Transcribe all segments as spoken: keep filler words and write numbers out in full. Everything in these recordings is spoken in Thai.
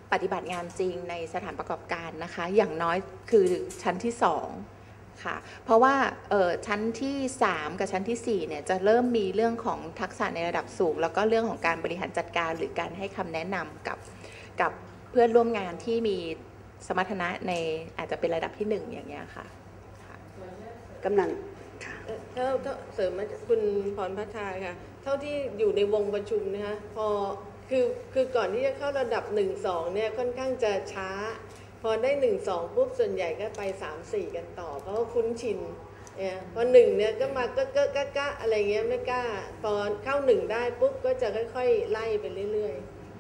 ปฏิบัติงานจริงในสถานประกอบการนะคะอย่างน้อยคือชั้นที่สองค่ะเพราะว่าชั้นที่สามกับชั้นที่สี่เนี่ยจะเริ่มมีเรื่องของทักษะในระดับสูงแล้วก็เรื่องของการบริหารจัดการหรือการให้คำแนะนำกับกับเพื่อนร่วมงานที่มีสมรรถนะในอาจจะเป็นระดับที่หนึ่งอย่างเงี้ยค่ะกำลังเท่าเสริมมาคุณพรพัชชาค่ะเท่าที่อยู่ในวงประชุมนะคะพอคือคือก่อนที่จะเข้าระดับหนึ่งสองเนี่ยค่อนข้างจะช้าพอได้หนึ่งสองปุ๊บส่วนใหญ่ก็ไปสามสี่กันต่อเพราะว่าคุ้นชินเนี่ยพอหนึ่งเนี่ยก็มาก็ก็ก็ก็อะไรเงี้ยไม่กล้าพอเข้าหนึ่งได้ปุ๊บก็จะค่อยๆไล่ไปเรื่อย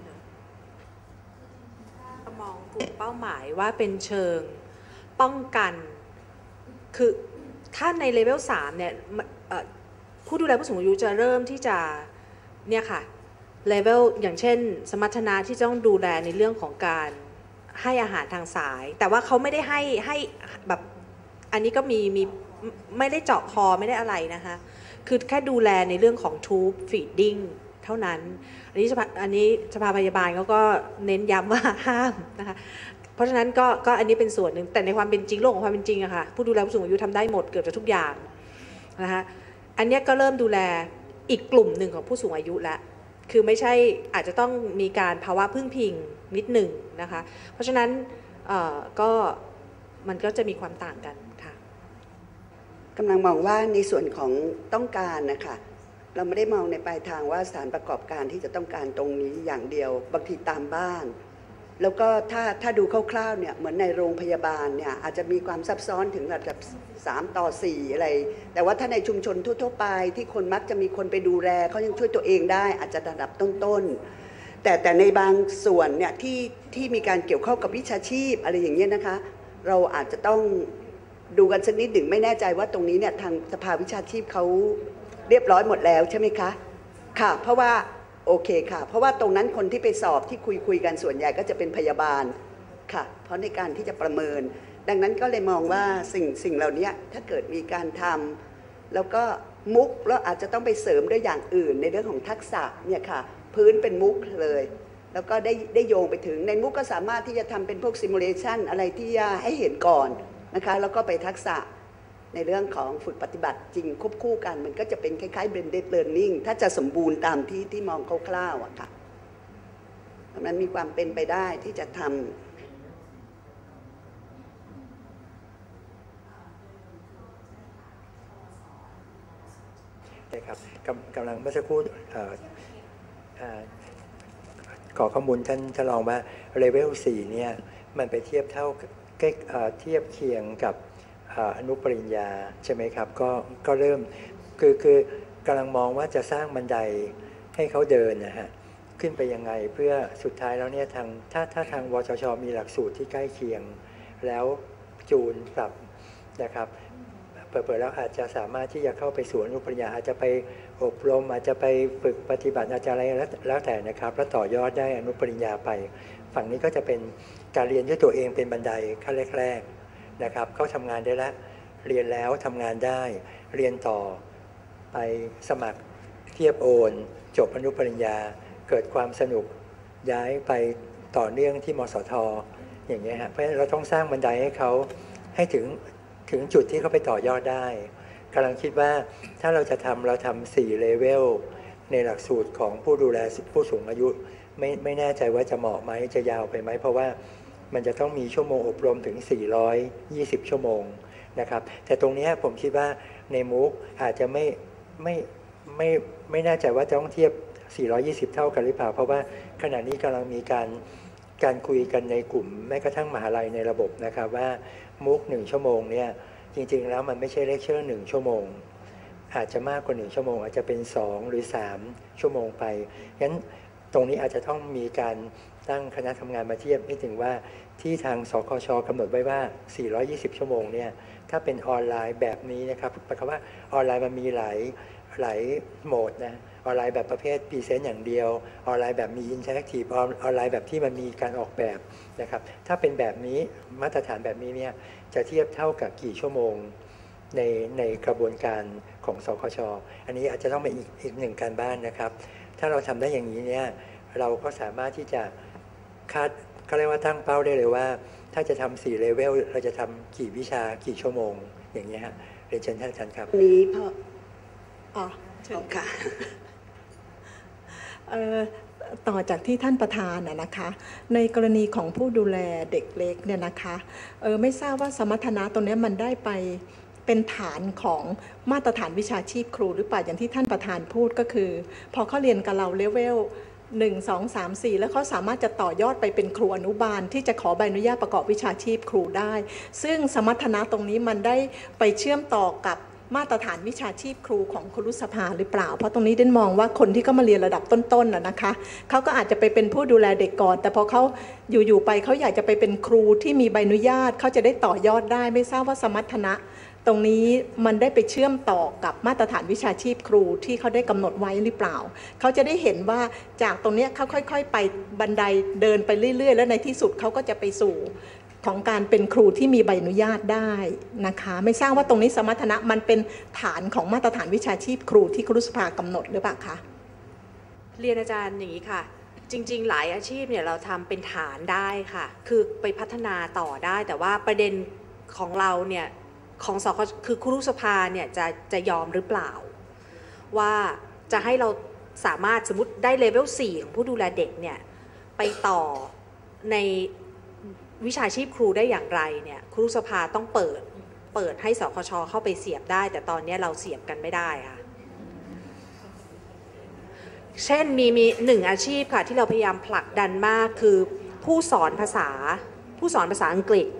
ๆมองกลุ่มเป้าหมายว่าเป็นเชิงป้องกันคือถ้าในเลเวลสามเนี่ยผู้ดูแลผู้สูงอายุจะเริ่มที่จะเนี่ยค่ะเลเวลอย่างเช่นสมรรถนะที่ต้องดูแลในเรื่องของการให้อาหารทางสายแต่ว่าเขาไม่ได้ให้ให้แบบอันนี้ก็มีมีไม่ได้เจาะคอไม่ได้อะไรนะคะคือแค่ดูแลในเรื่องของทูบฟีดดิ้งเท่านั้นอันนี้สภาอันนี้สภาพยาบาลเขาก็เน้นย้ำว่าห้ามนะคะเพราะฉะนั้นก็ก็อันนี้เป็นส่วนหนึ่งแต่ในความเป็นจริงโลกของความเป็นจริงอะค่ะผู้ดูแลผู้สูงอายุทำได้หมดเกือบจะทุกอย่างนะคะอันนี้ก็เริ่มดูแลอีกกลุ่มหนึ่งของผู้สูงอายุแล้วคือไม่ใช่อาจจะต้องมีการภาวะพึ่งพิงนิดหนึ่งนะคะเพราะฉะนั้นก็มันก็จะมีความต่างกันค่ะกำลังมองว่าในส่วนของต้องการนะคะเราไม่ได้มองในปลายทางว่าสถานประกอบการที่จะต้องการตรงนี้อย่างเดียวบางทีตามบ้านแล้วก็ถ้าถ้าดูคร่าวๆเนี่ยเหมือนในโรงพยาบาลเนี่ยอาจจะมีความซับซ้อนถึงระดับสามต่อสี่อะไรแต่ว่าถ้าในชุมชนทั่วๆไปที่คนมักจะมีคนไปดูแลเขายังช่วยตัวเองได้อาจจะระดับต้นๆแต่แต่ในบางส่วนเนี่ยที่ที่มีการเกี่ยวข้องกับวิชาชีพอะไรอย่างเงี้ยนะคะเราอาจจะต้องดูกันสักนิดหนึ่งไม่แน่ใจว่าตรงนี้เนี่ยทางสภาวิชาชีพเขาเรียบร้อยหมดแล้วใช่ไหมคะค่ะเพราะว่าโอเคค่ะเพราะว่าตรงนั้นคนที่ไปสอบที่คุยคุยกันส่วนใหญ่ก็จะเป็นพยาบาลค่ะเพราะในการที่จะประเมินดังนั้นก็เลยมองว่าสิ่งสิ่งเหล่านี้ถ้าเกิดมีการทำแล้วก็มุกแล้วอาจจะต้องไปเสริมด้วยอย่างอื่นในเรื่องของทักษะเนี่ยค่ะพื้นเป็นมุกเลยแล้วก็ได้ได้โยงไปถึงในมุกก็สามารถที่จะทำเป็นพวกซิมูเลชันอะไรที่ให้เห็นก่อนนะคะแล้วก็ไปทักษะในเรื่องของฝึกปฏิบัติจริงควบคู่กันมันก็จะเป็นคล้ายๆ blended learning ถ้าจะสมบูรณ์ตามที่ที่มองคร่าวๆอะค่ะมันมีความเป็นไปได้ที่จะทำใช่ครับกำลังเมื่อสักครู่ขอข้อมูลท่านท่านรองว่าเลเวลสี่เนี่ยมันไปเทียบเท่าใกล้เทียบเคียงกับอนุปริญญาใช่ไหมครับก็ก็เริ่มคือคือกำลังมองว่าจะสร้างบันไดให้เขาเดินนะฮะขึ้นไปยังไงเพื่อสุดท้ายแล้วเนี่ยทางถ้าถ้าทางวชช.มีหลักสูตรที่ใกล้เคียงแล้วจูนปรับนะครับเปิดๆแล้วอาจจะสามารถที่จะเข้าไปสู่อนุปริญญาอาจจะไปอบรมอาจจะไปฝึกปฏิบัติอาจจะอะไรแล้วแต่นะครับแล้วต่อยอดได้อนุปริญญาไปฝั่งนี้ก็จะเป็นการเรียนด้วยตัวเองเป็นบันไดขั้นแรกๆนะครับเขาทำงานได้แล้วเรียนแล้วทำงานได้เรียนต่อไปสมัครเทียบโอนจบอนุปริญญาเกิดความสนุกย้ายไปต่อเนื่องที่มสท.อย่างเงี้ยฮะเพราะฉะนั้นเราต้องสร้างบันไดให้เขาให้ถึงถึงจุดที่เขาไปต่อยอดได้กำลังคิดว่าถ้าเราจะทำเราทำสี่เลเวลในหลักสูตรของผู้ดูแลผู้สูงอายุไม่ไม่แน่ใจว่าจะเหมาะไหมจะยาวไปไหมเพราะว่ามันจะต้องมีชั่วโมงอบรมถึงสี่ร้อยยี่สิบชั่วโมงนะครับแต่ตรงนี้ผมคิดว่าในมูกอาจจะไม่ไม่ไม่ไม่แน่ใจว่าจะต้องเทียบสี่ร้อยยี่สิบเท่ากันหรือเปล่าเพราะว่าขณะนี้กำลังมีการการคุยกันในกลุ่มแม้กระทั่งมหาลัยในระบบนะครับว่ามูกหนึ่งชั่วโมงเนี่ยจริงๆแล้วมันไม่ใช่เลคเชอร์หนึ่งชั่วโมงอาจจะมากกว่าหนึ่งชั่วโมงอาจจะเป็นสองหรือสามชั่วโมงไปงั้นตรงนี้อาจจะต้องมีการตั้งคณะทำงานมาเทียบให้ถึงว่าที่ทางสคช.กำหนดไว้ว่าสี่ร้อยยี่สิบชั่วโมงเนี่ยถ้าเป็นออนไลน์แบบนี้นะครับแปลว่าออนไลน์มันมีหลายหลายโหมดนะออนไลน์แบบประเภทพรีเซนต์อย่างเดียวออนไลน์แบบมีอินเทอร์แอคทีฟออนไลน์แบบที่มันมีการออกแบบนะครับถ้าเป็นแบบนี้มาตรฐานแบบนี้เนี่ยจะเทียบเท่ากับกี่ชั่วโมงในในกระบวนการของสคช.อันนี้อาจจะต้องเป็นอีกอีกหนึ่งการบ้านนะครับถ้าเราทำได้อย่างนี้เนี่ยเราก็สามารถที่จะคาดก็เรียกว่าตั้งเป้าได้เลยว่าถ้าจะทำสี่เลเวลเราจะทำกี่วิชากี่ชั่วโมงอย่างนี้ฮะเรียนเชิญท่านอาจารย์ครับนี้พออ๋อเชิญค่ะต่อจากที่ท่านประธานนะคะในกรณีของผู้ดูแลเด็กเล็กเนี่ยนะคะเออไม่ทราบว่าสมรรถนะตรงนี้มันได้ไปเป็นฐานของมาตรฐานวิชาชีพครูหรือเปล่าอย่างที่ท่านประธานพูดก็คือพอเขาเรียนกับเราเลเวลหนึ่ง สอง สาม สี่แล้วเขาสามารถจะต่อยอดไปเป็นครูอนุบาลที่จะขอใบอนุญาตประกอบวิชาชีพครูได้ซึ่งสมรรถนะตรงนี้มันได้ไปเชื่อมต่อกับมาตรฐานวิชาชีพครูของครุสภาหรือเปล่าเพราะตรงนี้เด่นมองว่าคนที่เขามาเรียนระดับต้นๆน่ะนะคะเขาก็อาจจะไปเป็นผู้ดูแลเด็กก่อนแต่พอเขาอยู่ๆไปเขาอยากจะไปเป็นครูที่มีใบอนุญาตเขาจะได้ต่อยอดได้ไม่ทราบว่าสมรรถนะตรงนี้มันได้ไปเชื่อมต่อกับมาตรฐานวิชาชีพครูที่เขาได้กำหนดไว้หรือเปล่าเขาจะได้เห็นว่าจากตรงนี้เขาค่อยๆไปบันไดเดินไปเรื่อยๆแล้วในที่สุดเขาก็จะไปสู่ของการเป็นครูที่มีใบอนุญาตได้นะคะไม่ทราบว่าตรงนี้สมรรถนะมันเป็นฐานของมาตรฐานวิชาชีพครูที่ครุสภากำหนดหรือเปล่าคะเรียนอาจารย์อย่างนี้ค่ะจริงๆหลายอาชีพเนี่ยเราทำเป็นฐานได้ค่ะคือไปพัฒนาต่อได้แต่ว่าประเด็นของเราเนี่ยของสคคือครุสภาเนี่ยจะจะยอมหรือเปล่าว่าจะให้เราสามารถสมมติได้เลเวลสี่ของผู้ดูแลเด็กเนี่ยไปต่อในวิชาชีพครูได้อย่างไรเนี่ยครุสภาต้องเปิดเปิดให้สคช.เข้าไปเสียบได้แต่ตอนนี้เราเสียบกันไม่ได้ค่ะเช่นมีมีหนึ่งอาชีพค่ะที่เราพยายามผลักดันมากคือผู้สอนภาษาผู้สอนภาษาอังกฤษ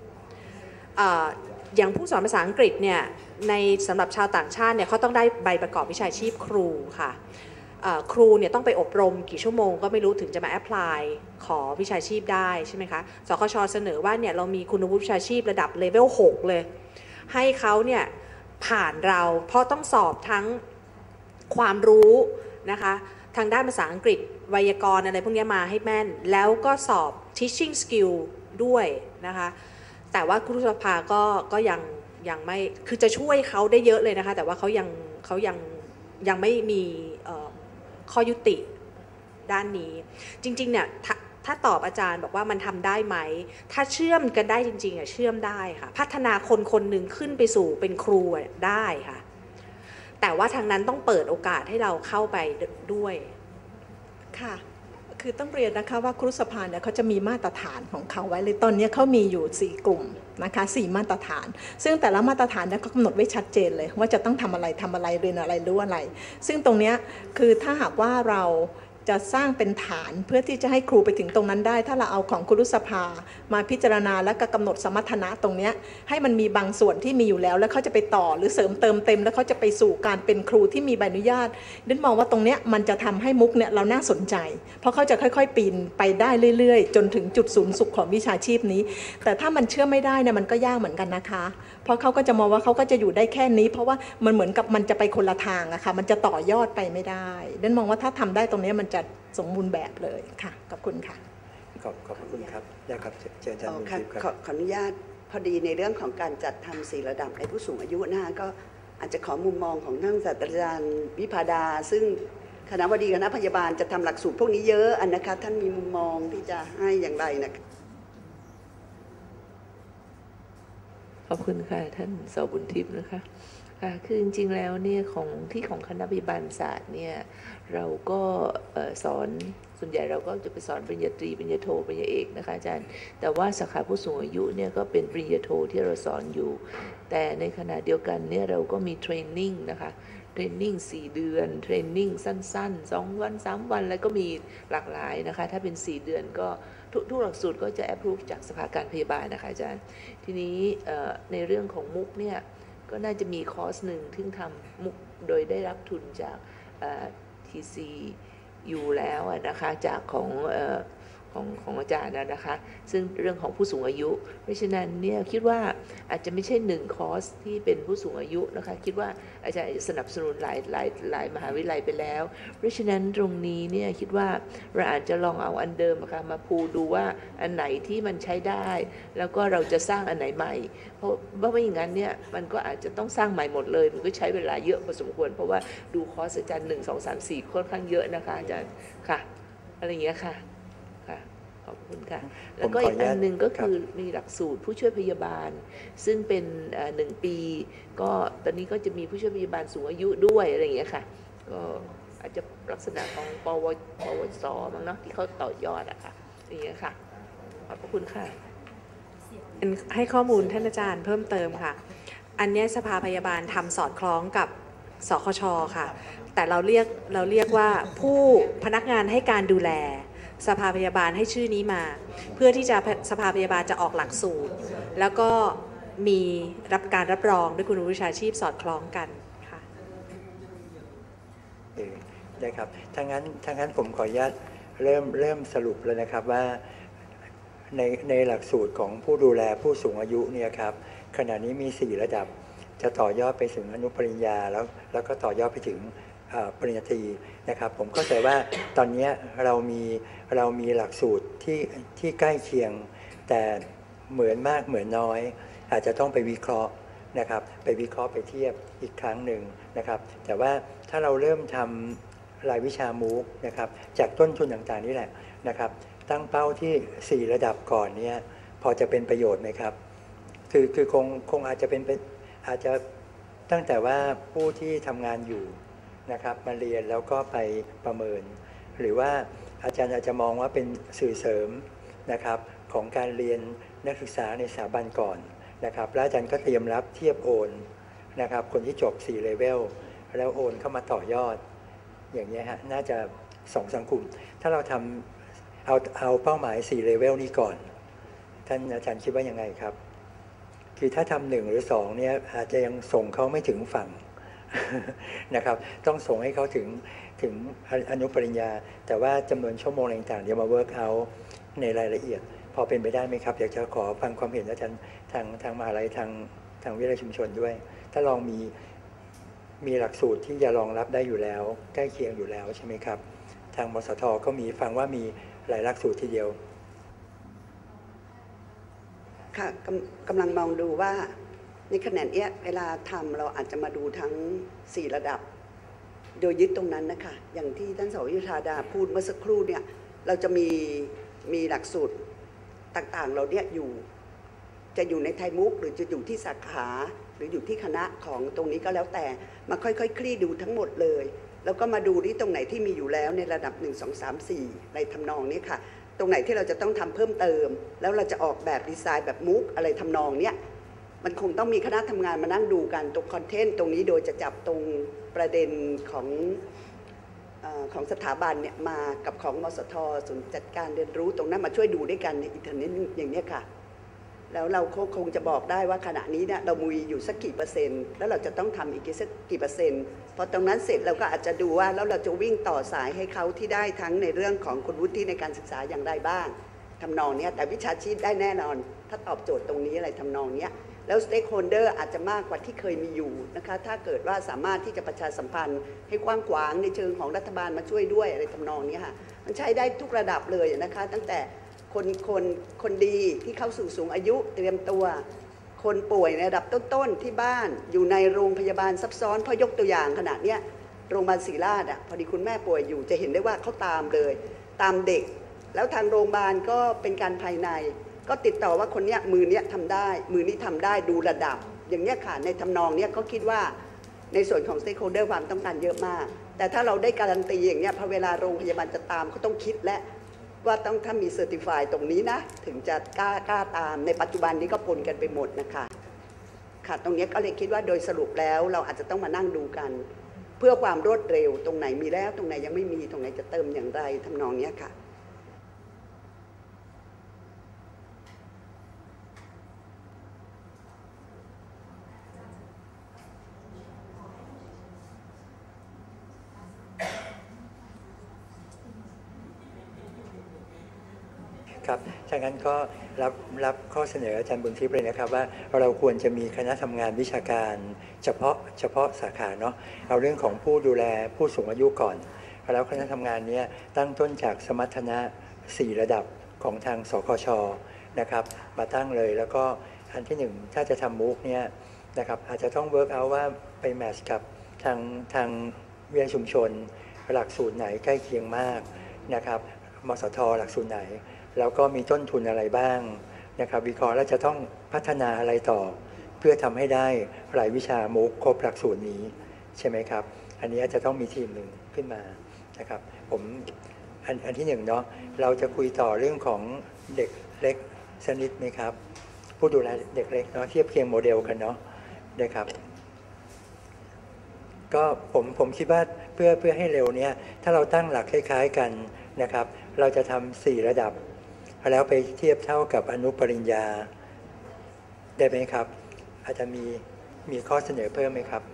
อย่างผู้สอนภาษาอังกฤษเนี่ยในสำหรับชาวต่างชาติเนี่ยเขาต้องได้ใบประกอบวิชาชีพครูค่ะครูเนี่ยต้องไปอบรมกี่ชั่วโมงก็ไม่รู้ถึงจะมาแอพพลายขอวิชาชีพได้ใช่ไหมคะสคช.เสนอว่าเนี่ยเรามีคุณวุฒิวิชาชีพระดับเลเวลหกเลยให้เขาเนี่ยผ่านเราเพราะต้องสอบทั้งความรู้นะคะทางด้านภาษาอังกฤษไวยากรณ์อะไรพวกนี้มาให้แม่นแล้วก็สอบ teaching skill ด้วยนะคะแต่ว่าครุสภาก็ก็ยังยังไม่คือจะช่วยเขาได้เยอะเลยนะคะแต่ว่าเขายังเขายังยังไม่มีข้อยุติด้านนี้จริงๆเนี่ยถ้าถ้าตอบอาจารย์บอกว่ามันทำได้ไหมถ้าเชื่อมกันได้จริงๆอ่ะเชื่อมได้ค่ะพัฒนาคนคนหนึ่งขึ้นไปสู่เป็นครูได้ค่ะแต่ว่าทางนั้นต้องเปิดโอกาสให้เราเข้าไปด้วยค่ะคือต้องเรียนนะคะว่าครุสภาเนี่ยเขาจะมีมาตรฐานของเขาไว้เลยตอนนี้เขามีอยู่สี่กลุ่มนะคะสี่มาตรฐานซึ่งแต่ละมาตรฐานเนี่ยเขากำหนดไว้ชัดเจนเลยว่าจะต้องทำอะไรทำอะไรเรียนอะไรรู้อะไรซึ่งตรงนี้คือถ้าหากว่าเราจะสร้างเป็นฐานเพื่อที่จะให้ครูไปถึงตรงนั้นได้ถ้าเราเอาของครุสภามาพิจารณาและก็กำหนดสมรรถนะตรงนี้ให้มันมีบางส่วนที่มีอยู่แล้วแล้วเขาจะไปต่อหรือเสริมเติมเต็มแล้วเขาจะไปสู่การเป็นครูที่มีใบอนุญาตดิฉันมองว่าตรงนี้มันจะทำให้มุกเนี่ยเราน่าสนใจเพราะเขาจะค่อยๆปีนไปได้เรื่อยๆจนถึงจุดศูนย์สุขของวิชาชีพนี้แต่ถ้ามันเชื่อไม่ได้เนี่ยมันก็ยากเหมือนกันนะคะเพราะเขาก็จะมองว่าเขาก็จะอยู่ได้แค่นี้เพราะว่ามันเหมือนกับมันจะไปคนละทางอะค่ะมันจะต่อยอดไปไม่ได้ดิฉันมองว่าถ้าทำได้ตรงนี้มันจะสมบูรณ์แบบเลยค่ะขอบคุณค่ะขอบขอบคุณครับได้ครับเชิญอาจารย์ครับขอขออนุญาตพอดีในเรื่องของการจัดทำสี่ระดับในผู้สูงอายุนะคะก็อาจจะขอมุมมองของท่านศาสตราจารย์วิภาดาซึ่งคณะบดีคณะพยาบาลจะทำหลักสูตรพวกนี้เยอะอันนะคะท่านมีมุมมองที่จะให้อย่างไรนะคะขอบคุณค่ะท่านสบุญทิพย์นะคะค่ะคือจริงๆแล้วเนี่ยของที่ของคณะพยาบาลศาสตร์เนี่ยเราก็สอนส่วนใหญ่เราก็จะไปสอนปริญญาตรีปริญญาโทปริญญาเอกนะคะอาจารย์แต่ว่าสาขาผู้สูงอายุเนี่ยก็เป็นปริญญาโทที่เราสอนอยู่แต่ในขณะเดียวกันเนี่ยเราก็มีเทรนนิ่งนะคะเทรนนิ่งสี่เดือนเทรนนิ่งสั้นๆสองวันสามวันแล้วก็มีหลากหลายนะคะถ้าเป็นสี่เดือนก็ทุกทุกหลักสูตรก็จะ approve จากสภาการพยาบาลนะคะอาจารย์ทีนี้ในเรื่องของมุกเนี่ยก็น่าจะมีคอร์สหนึ่งที่ทำมุกโดยได้รับทุนจาก ที ซี อยู่แล้วนะคะจากของของของอาจารย์นะคะซึ่งเรื่องของผู้สูงอายุเพราะฉะนั้นเนี่ยคิดว่าอาจจะไม่ใช่หนึ่งคอร์สที่เป็นผู้สูงอายุนะคะคิดว่าอาจารย์สนับสนุนหลายหลายหลายมหาวิทยาลัยไปแล้วเพราะฉะนั้นตรงนี้เนี่ยคิดว่าเราอาจจะลองเอาอันเดิมนะคะมาพูดูว่าอันไหนที่มันใช้ได้แล้วก็เราจะสร้างอันไหนใหม่เพราะว่าไม่อย่างนั้นเนี่ยมันก็อาจจะต้องสร้างใหม่หมดเลยมันก็ใช้เวลาเยอะพอสมควรเพราะว่าดูคอร์สอาจารย์หนึ่งสองสามสี่ค่อนข้างเยอะนะคะอาจารย์ค่ะอะไรอย่างเงี้ยค่ะขขอบคุณค่ะแล้วก็อีกอันหนึ่งก็คือมีหลักสูตรผู้ช่วยพยาบาลซึ่งเป็นหนึ่งปีก็ตอนนี้ก็จะมีผู้ช่วยพยาบาลสูงอายุด้วยอะไรอย่างเงี้ยค่ะก็อาจจะลักษณะของปวปวสมั้งเนาะที่เขาต่อยอดอะค่ะอย่างเงี้ยค่ะขอบคุณค่ะให้ข้อมูลท่านอาจารย์เพิ่มเติมค่ะอันนี้สภาพยาบาลทำสอดคล้องกับสคช.ค่ะแต่เราเรียกเราเรียกว่าผู้พนักงานให้การดูแลสภาพยาบาลให้ชื่อนี้มาเพื่อที่จะสภาพยาบาลจะออกหลักสูตรแล้วก็มีรับการรับรองด้วยคุณวิชาชีพสอดคล้องกันค่ะได้ครับถ้างั้นถ้างั้นผมขออนุญาตเริ่มเริ่มสรุปเลยนะครับว่าในในหลักสูตรของผู้ดูแลผู้สูงอายุเนี่ยครับขณะนี้มีสี่ระดับจะต่อยอดไปถึงอนุปริญญาแล้วแล้วก็ต่อยอดไปถึงปริญญาตรีนะครับผมเข้าใจว่าตอนนี้เรามีเรามีหลักสูตรที่ที่ใกล้เคียงแต่เหมือนมากเหมือนน้อยอาจจะต้องไปวิเคราะห์นะครับไปวิเคราะห์ไปเทียบอีกครั้งหนึ่งนะครับแต่ว่าถ้าเราเริ่มทำรายวิชามูกนะครับจากต้นทุนต่างๆนี่แหละนะครับตั้งเป้าที่สี่ระดับก่อนเนี่ยพอจะเป็นประโยชน์ไหมครับคือคือคงคงอาจจะเป็นอาจจะตั้งแต่ว่าผู้ที่ทำงานอยู่นะครับมาเรียนแล้วก็ไปประเมินหรือว่าอาจารย์อาจจะมองว่าเป็นสื่อเสริมนะครับของการเรียนนักศึกษาในสถาบันก่อนนะครับแล้วอาจารย์ก็เตรียมรับเทียบโอนนะครับคนที่จบสี่เลเวลแล้วโอนเข้ามาต่อยอดอย่างนี้ฮะน่าจะสองสังคมถ้าเราทำเอาเอาเป้าหมายสี่เลเวลนี้ก่อนท่านอาจารย์คิดว่ายังไงครับคือถ้าทำหนึ่งหรือสองเนี่ยอาจจะยังส่งเขาไม่ถึงฝั่งนะครับต้องส่งให้เขาถึงถึงอนุปริญญาแต่ว่าจำนวนชั่วโมงต่างๆเดี๋ยวมาเวิร์กเอาในรายละเอียดพอเป็นไปได้ไหมครับอยากจะขอฟังความเห็นอาจารย์ทางทางมหาลัยทางทางวิทยาชุมชนด้วยถ้าลองมีมีหลักสูตรที่จะรองรับได้อยู่แล้วใกล้เคียงอยู่แล้วใช่ไหมครับทางมสท.ก็มีฟังว่ามีหลายหลักสูตรทีเดียวค่ะกำลังมองดูว่าในขณะนี้เวลาทำเราอาจจะมาดูทั้งสี่ระดับโดยยึดตรงนั้นนะคะอย่างที่ท่านสวยุทธาดาพูดเมื่อสักครู่เนี่ยเราจะมีมีหลักสูตรต่างๆเราเนี่ยอยู่จะอยู่ในไทยมุกหรือจะอยู่ที่สาขาหรืออยู่ที่คณะของตรงนี้ก็แล้วแต่มาค่อยๆ คลี่ดูทั้งหมดเลยแล้วก็มาดูที่ตรงไหนที่มีอยู่แล้วในระดับหนึ่ง สอง สาม สี่ในทำนองนี้ค่ะตรงไหนที่เราจะต้องทำเพิ่มเติมแล้วเราจะออกแบบดีไซน์แบบมุกอะไรทำนองเนี้ยมันคงต้องมีคณะทำงานมานั่งดูกันตรงคอนเทนต์ตรงนี้โดยจะจับตรงประเด็นของเอ่อของสถาบันเนี่ยมากับของมสท.ศูนย์จัดการเรียนรู้ตรงนั้นมาช่วยดูด้วยกันในอินเทอร์เน็ตอย่างนี้ค่ะแล้วเราคงจะบอกได้ว่าขณะนี้เนี่ยเรามีอยู่สักกี่เปอร์เซ็นต์แล้วเราจะต้องทำอีกสักกี่เปอร์เซ็นต์พอตรงนั้นเสร็จเราก็อาจจะดูว่าแล้วเราจะวิ่งต่อสายให้เขาที่ได้ทั้งในเรื่องของคุณวุฒิในการศึกษาอย่างไรบ้างทำนองนี้แต่วิชาชีพได้แน่นอนถ้าตอบโจทย์ตรงนี้อะไรทำนองนี้แล้วสเต็กโฮลเดอร์อาจจะมากกว่าที่เคยมีอยู่นะคะถ้าเกิดว่าสามารถที่จะประชาสัมพันธ์ให้กว้างขวางในเชิงของรัฐบาลมาช่วยด้วยอะไรทำนองนี้ค่ะมันใช้ได้ทุกระดับเลยนะคะตั้งแต่คนคนคนดีที่เข้าสู่สูงอายุเตรียมตัวคนป่วยในระดับต้นๆที่บ้านอยู่ในโรงพยาบาลซับซ้อนเพราะยกตัวอย่างขนาดเนี้ยโรงพยาบาลศรีราชอ่ะพอดีคุณแม่ป่วยอยู่จะเห็นได้ว่าเขาตามเลยตามเด็กแล้วทางโรงพยาบาลก็เป็นการภายในก็ติดต่อว่าคนเนี้ยมือเนี้ยทำได้มือนี้ทำได้ดูระดับอย่างเนี้ยค่ะในทำนองเนี้ยเขาคิดว่าในส่วนของ stakeholder ความต้องการเยอะมากแต่ถ้าเราได้การันตีอย่างเนี้ยพอเวลาโรงพยาบาลจะตามเขาต้องคิดและว่าต้องถ้ามีเซอร์ติฟายตรงนี้นะถึงจะกล้ากล้าตามในปัจจุบันนี้ก็ปนกันไปหมดนะคะค่ะตรงนี้ก็เลยคิดว่าโดยสรุปแล้วเราอาจจะต้องมานั่งดูกันเพื่อความรวดเร็วตรงไหนมีแล้วตรงไหนยังไม่มีตรงไหนจะเติมอย่างไรทำนองนี้ค่ะครับถ้างั้นก็รับรับข้อเสนออาจารย์บุญทิพย์เลยนะครับว่าเราควรจะมีคณะทำงานวิชาการเฉพาะเฉพาะสาขาเนาะเอาเรื่องของผู้ดูแลผู้สูงอายุก่อนแล้วคณะทำงานนี้ตั้งต้นจากสมรรถนะสี่ระดับของทางสคช.นะครับมาตั้งเลยแล้วก็อันที่หนึ่งถ้าจะทำมุกเนี่ยนะครับอาจจะต้องเวิร์กเอาว่าไปแมทช์กับทางทางวิทยาชุมชนหลักสูตรไหนใกล้เคียงมากนะครับมสท.หลักสูตรไหนแล้วก็มีต้นทุนอะไรบ้างนะครับวิเคราะห์แล้วจะต้องพัฒนาอะไรต่อเพื่อทำให้ได้รายวิชามุกครบหลักสูตรนี้ใช่ไหมครับอันนี้จะต้องมีทีมหนึ่งขึ้นมานะครับผมอันอันที่หนึ่งเนาะเราจะคุยต่อเรื่องของเด็กเล็กสนิทไหมครับผู้ดูแลเด็กเล็กเนาะเทียบเคียงโมเดลกันเนาะนะครับก็ผมผมคิดว่าเพื่อเพื่อให้เร็วเนี้ยถ้าเราตั้งหลักคล้ายๆกันนะครับเราจะทำสี่ระดับแล้วไปเทียบเท่ากับอนุปริญญาได้ไหมครับอาจจะมีมีข้อเสนอเพิ่มไหมครับ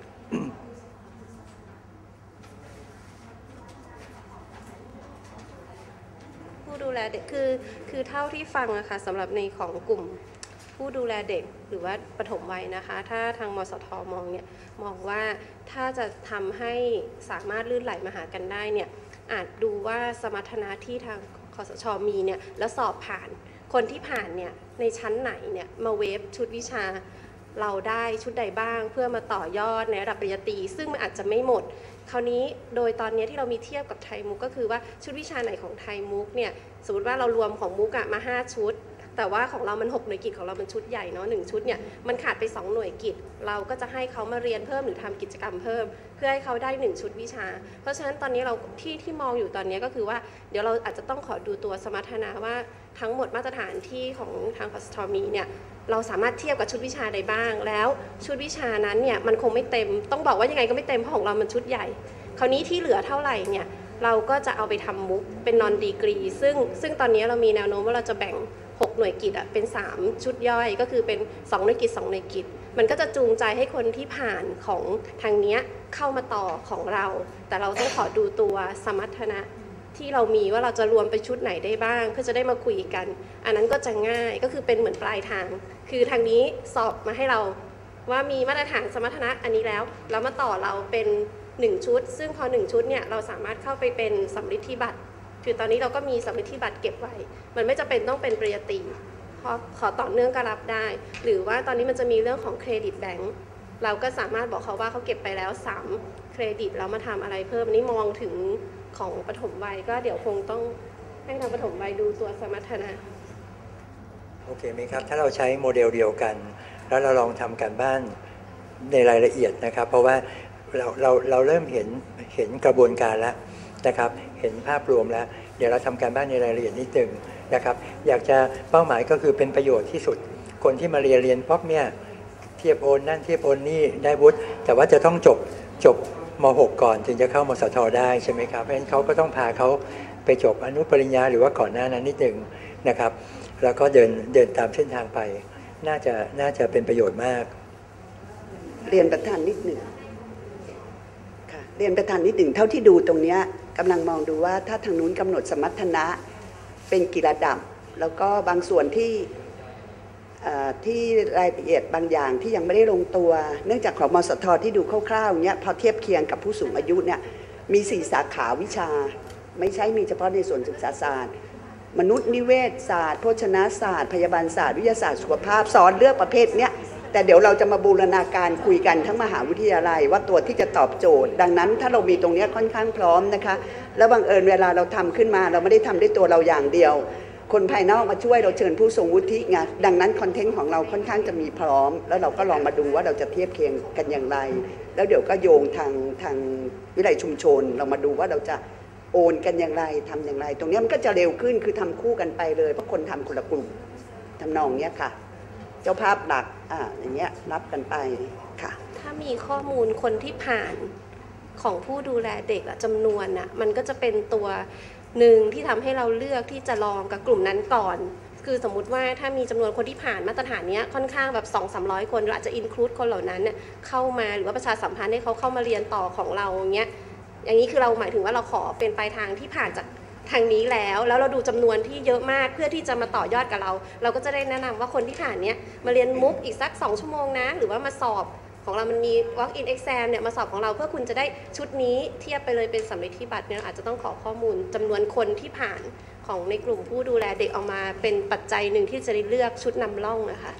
ผู้ดูแลเด็กคือคือเท่าที่ฟังนะคะสำหรับในของกลุ่มผู้ดูแลเด็กหรือว่าปฐมวัยนะคะถ้าทางมสทมองเนี่ยมองว่าถ้าจะทำให้สามารถลื่นไหลมาหากันได้เนี่ยอาจดูว่าสมรรถนะที่ทางคสช.มีเนี่ยแล้วสอบผ่านคนที่ผ่านเนี่ยในชั้นไหนเนี่ยมาเวฟชุดวิชาเราได้ชุดใดบ้างเพื่อมาต่อยอดในระดับปริญญาตรีซึ่งมันอาจจะไม่หมดคราวนี้โดยตอนนี้ที่เรามีเทียบกับไทยมุกก็คือว่าชุดวิชาไหนของไทยมุกเนี่ยสมมติว่าเรารวมของมุกอะมาห้าชุดแต่ว่าของเรามันหกหน่วยกิจของเราเป็นชุดใหญ่เนาะหนึ่งชุดเนี่ยมันขาดไปสองหน่วยกิจเราก็จะให้เขามาเรียนเพิ่มหรือทำกิจกรรมเพิ่มเพื่อให้เขาได้หนึ่งชุดวิชาเพราะฉะนั้นตอนนี้เราที่ที่มองอยู่ตอนนี้ก็คือว่าเดี๋ยวเราอาจจะต้องขอดูตัวสมรรถนะว่าทั้งหมดมาตรฐานที่ของทางคสช.มีเนี่ยเราสามารถเทียบกับชุดวิชาใดบ้างแล้วชุดวิชานั้นเนี่ยมันคงไม่เต็มต้องบอกว่ายังไงก็ไม่เต็มเพราะของเรามันชุดใหญ่คราวนี้ที่เหลือเท่าไหร่เนี่ยเราก็จะเอาไปทำมุกเป็นนอนดีกรีซึ่งซึ่งตอนนี้เรามีแนวโน้มว่าเราจะแบ่งหกหน่วยกิจอะเป็นสามชุดย่อยก็คือเป็นสองหน่วยกิจสองหน่วยกิจมันก็จะจูงใจให้คนที่ผ่านของทางนี้เข้ามาต่อของเราแต่เราต้องขอดูตัวสมรรถนะที่เรามีว่าเราจะรวมไปชุดไหนได้บ้างเพื่อจะได้มาคุยกันอันนั้นก็จะง่ายก็คือเป็นเหมือนปลายทางคือทางนี้สอบมาให้เราว่ามีมาตรฐานสมรรถนะอันนี้แล้วแล้วมาต่อเราเป็นหนึ่งชุดซึ่งพอหนึ่งชุดเนี่ยเราสามารถเข้าไปเป็นสำริดที่บัตรคือตอนนี้เราก็มีสำริดที่บัตรเก็บไว้มันไม่จำเป็นต้องเป็นปริญญาตรีพอขอต่อเนื่องก็รับได้หรือว่าตอนนี้มันจะมีเรื่องของเครดิตแบงก์เราก็สามารถบอกเขาว่าเขาเก็บไปแล้วสามเครดิตแล้วมาทำอะไรเพิ่มอันนี้มองถึงของปฐมวัยก็เดี๋ยวคงต้องให้ทางปฐมวัยดูตัวสมรรถนะโอเคไหมครับถ้าเราใช้โมเดลเดียวกันแล้วเราลองทำการบ้านในรายละเอียดนะครับเพราะว่าเราเราเราเริ่มเห็นเห็นกระบวนการแล้วนะครับเห็นภาพรวมแล้วเดี๋ยวเราทำการบ้านในรายละเอียดนิดนึงนะครับอยากจะเป้าหมายก็คือเป็นประโยชน์ที่สุดคนที่มาเรียนเรียนป๊อปเนี่ยเทียบโอนนั่นเทียบโอนนี่ได้วุฒิแต่ว่าจะต้องจบจบม หก ก่อนถึงจะเข้ามสทได้ใช่ไหมครับเพราะฉะนั้นเขาก็ต้องพาเขาไปจบอนุปริญญาหรือว่าก่อนหน้านั้นนิดนึงนะครับแล้วก็เดินเดินตามเส้นทางไปน่าจะน่าจะเป็นประโยชน์มากเรียนประธานนิดหนึ่งค่ะเรียนประธานนิดหนึ่งเท่าที่ดูตรงนี้กำลังมองดูว่าถ้าทางนู้นกำหนดสมรรถนะเป็นกี่ระดับแล้วก็บางส่วนที่ที่รายละเอียดบางอย่างที่ยังไม่ได้ลงตัวเนื่องจากของมสทที่ดูคร่าวๆเนี้ยพอเทียบเคียงกับผู้สูงอายุเนี่ยมีสี่สาขาวิชาไม่ใช่มีเฉพาะในส่วนศึกษาศาสตร์มนุษย์นิเวศศาสตร์โภชนาศาสตร์พยาบาลศาสตร์วิทยาศาสตร์สุขภาพสอนเลือกประเภทเนี้ยแต่เดี๋ยวเราจะมาบูรณาการคุยกันทั้งมหาวิทยาลัยว่าตัวที่จะตอบโจทย์ดังนั้นถ้าเรามีตรงนี้ค่อนข้างพร้อมนะคะแล้วบังเอิญเวลาเราทำขึ้นมาเราไม่ได้ทำด้วยตัวเราอย่างเดียวคนภายนอกมาช่วยเราเชิญผู้ทรงวุฒิไงดังนั้นคอนเทนต์ของเราค่อนข้างจะมีพร้อมแล้วเราก็ลองมาดูว่าเราจะเทียบเคียงกันอย่างไรแล้วเดี๋ยวก็โยงทางทางวิทยาชุมชนเรามาดูว่าเราจะโอนกันอย่างไรทำอย่างไรตรงนี้มันก็จะเร็วขึ้นคือทำคู่กันไปเลยเพราะคนทำคนละกลุ่มทำนองเนี้ยค่ะเจ้าภาพหลักอ่าอย่างเงี้ยรับกันไปค่ะถ้ามีข้อมูลคนที่ผ่านของผู้ดูแลเด็กจำนวนน่ะมันก็จะเป็นตัวหนึ่งที่ทำให้เราเลือกที่จะลองกับกลุ่มนั้นก่อนคือสมมุติว่าถ้ามีจำนวนคนที่ผ่านมาตรฐานนี้ค่อนข้างแบบ สองถึงสามร้อย คนเราอาจจะอินคลูดคนเหล่านั้นเนี่ยเข้ามาหรือว่าประชาสัมพันธ์ให้เขาเข้ามาเรียนต่อของเราอย่างเงี้ยอย่างนี้คือเราหมายถึงว่าเราขอเป็นปลายทางที่ผ่านจากทางนี้แล้วแล้วเราดูจำนวนที่เยอะมากเพื่อที่จะมาต่อยอดกับเราเราก็จะได้แนะนำว่าคนที่ผ่านเนี้ยมาเรียนมุกอีกสักสองชั่วโมงนะหรือว่ามาสอบของเรามันมี walk in exam เนี่ยมาสอบของเราเพื่อคุณจะได้ชุดนี้เทียบไปเลยเป็นสำเร็จที่บัตรเนี่ยอาจจะต้องขอข้อมูลจำนวนคนที่ผ่านของในกลุ่มผู้ดูแลเด็กออกมาเป็นปัจจัยหนึ่งที่จะได้เลือกชุดนำร่องนะคะ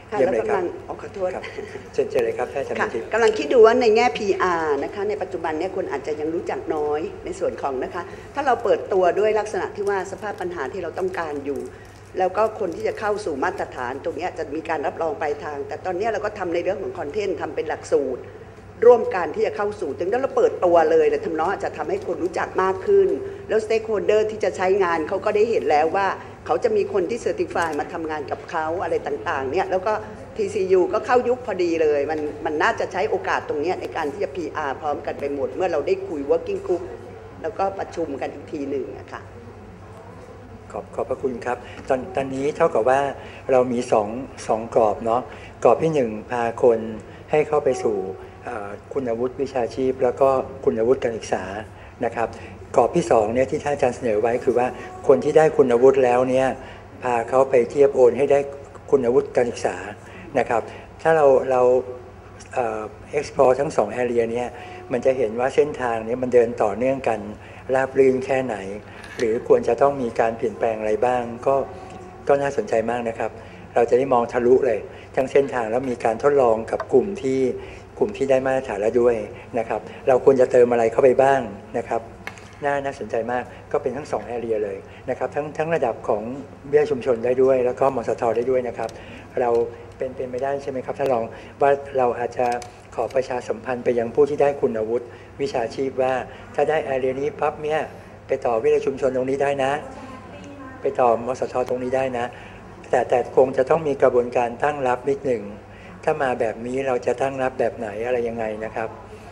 ค่ะเยี่ยมแล้วเลยคกำรัลับงออกขอโทษครับเชิญเชิญเลยครับท่านอาจารย์ค่ะบุญทิพย์กำลังคิดดูว่าในแง่ พี อาร์ นะคะในปัจจุบันเนี่ยคนอาจจะยังรู้จักน้อยในส่วนของนะคะถ้าเราเปิดตัวด้วยลักษณะที่ว่าสภาพปัญหาที่เราต้องการอยู่ แล้วก็คนที่จะเข้าสู่มาตรฐานตรงนี้จะมีการรับรองปลายทาง แต่ตอนนี้เราก็ทำในเรื่องของคอนเทนต์ทำเป็นหลักสูตรร่วมกันที่จะเข้าสู่ถึงแล้วเราเปิดตัวเลยแต่ทำเนาะจะทำให้คนรู้จักมากขึ้นแล้วสเต็กโฮลเดอร์ที่จะใช้งานเขาก็ได้เห็นแล้วว่าเขาจะมีคนที่เซอร์ติฟายมาทำงานกับเขาอะไรต่างๆเนี่ยแล้วก็ ที ซี ยู ก็เข้ายุคพอดีเลยมันมันน่าจะใช้โอกาสตรงนี้ในการที่จะ พี อาร์ พร้อมกันไปหมดเมื่อเราได้คุย working group แล้วก็ประชุมกันอีกทีหนึ่งอะค่ะขอบขอบพระคุณครับตอนตอนนี้เท่ากับว่าเรามีสองสองกรอบเนาะกรอบที่หนึ่งพาคนให้เข้าไปสู่คุณวุฒิวิชาชีพแล้วก็คุณวุฒิการศึกษานะครับกรอบที่สองเนี่ยที่ท่านอาจารย์เสนอไว้คือว่าคนที่ได้คุณวุฒิแล้วเนี่ยพาเขาไปเทียบโอนให้ได้คุณวุฒิการศึกษานะครับถ้าเราเราเอ่อ explore ทั้งสอง area เนี่ยมันจะเห็นว่าเส้นทางนี้มันเดินต่อเนื่องกันราบรื่นแค่ไหนหรือควรจะต้องมีการเปลี่ยนแปลงอะไรบ้างก็ก็น่าสนใจมากนะครับเราจะได้มองทะลุเลยทั้งเส้นทางแล้วมีการทดลองกับกลุ่มที่กลุ่มที่ได้มาตรฐานแล้วด้วยนะครับเราควรจะเติมอะไรเข้าไปบ้างนะครับน่าน่าสนใจมากก็เป็นทั้งสองแอเรียเลยนะครับทั้งทั้งระดับของเบี้ยชุมชนได้ด้วยแล้วก็มสทได้ด้วยนะครับเราเป็นเป็นไม่ได้ใช่ไหมครับถ้าลองว่าเราอาจจะขอประชาสัมพันธ์ไปยังผู้ที่ได้คุณวุฒิวิชาชีพว่าถ้าได้แอเรียนี้ปั๊บเนี่ยไปต่อวิทยาชุมชนตรงนี้ได้นะไปต่อมสทตรงนี้ได้นะแต่แต่คงจะต้องมีกระบวนการตั้งรับนิดหนึ่งถ้ามาแบบนี้เราจะตั้งรับแบบไหนอะไรยังไงนะครับ